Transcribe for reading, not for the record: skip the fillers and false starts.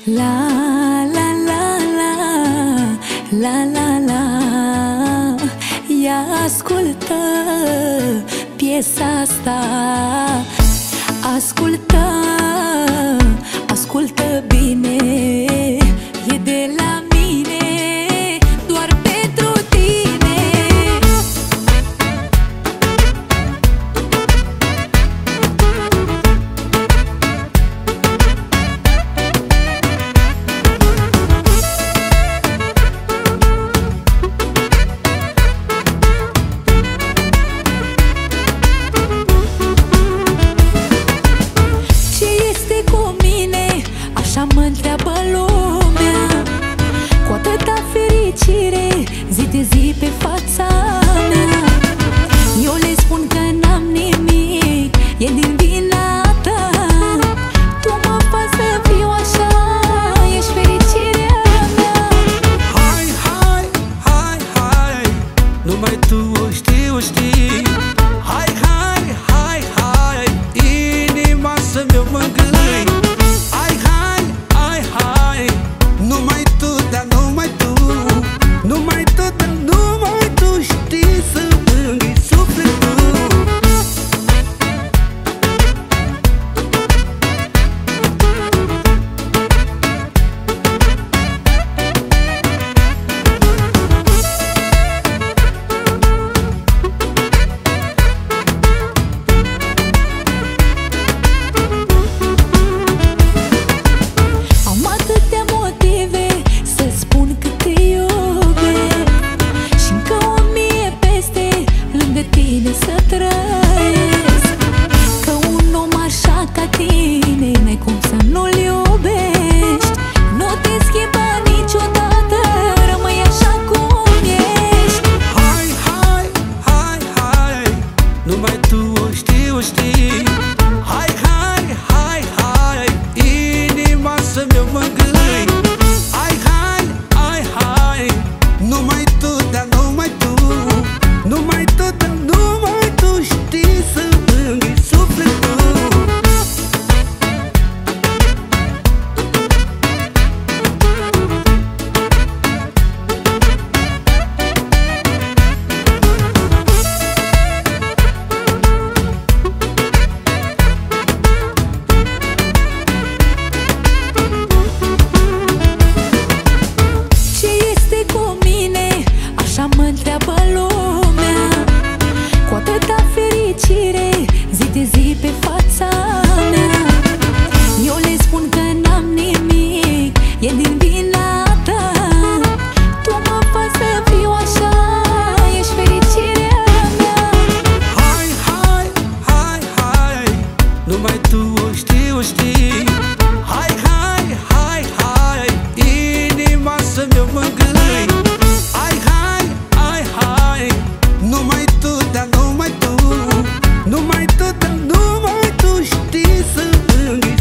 La la la la la la la. Ia ascultă piesa asta. Ascultă, ascultă bine. E de la mine, doar pentru tine. Așa mă întreabă lumea, cu atâta fericire, zi de zi pe fața mea. Eu le spun că n-am nimic, e din vina ta. Tu mă faci să fiu așa, ești fericirea mea. Hai, hai, hai, hai, numai tu o știi, o știi. Hai, hai, hai, hai, inima să-mi o mângâi. Să trăiesc, că un om așa ca tine n-ai cum să nu-l iubești. Nu te schimba niciodată, rămâi așa cum ești. Hai, hai, hai, hai, numai tu o știi, o știi. Hai, hai, hai, hai, inima să-mi o mângâi. Hai, hai, hai, hai, numai tu, dar numai tu. Numai tu, dar numai tu știi să-mi mângâi sufletul. Ce este cu mine? Așa mă întreabă lumea, cu atâta fericire, zi de zi pe fața mea. Eu le spun că n-am nimic, e din vina ta. Tu mă faci să fiu așa, ești fericirea mea. Hai, hai, hai, hai, numai tu o știi, o știi. Hai, hai, hai, hai, inima să-mi o mângâi. Hai, hai, hai, hai, numai tu, dar numai tu. Numai tu, dar numai tu știi să-mi mângâi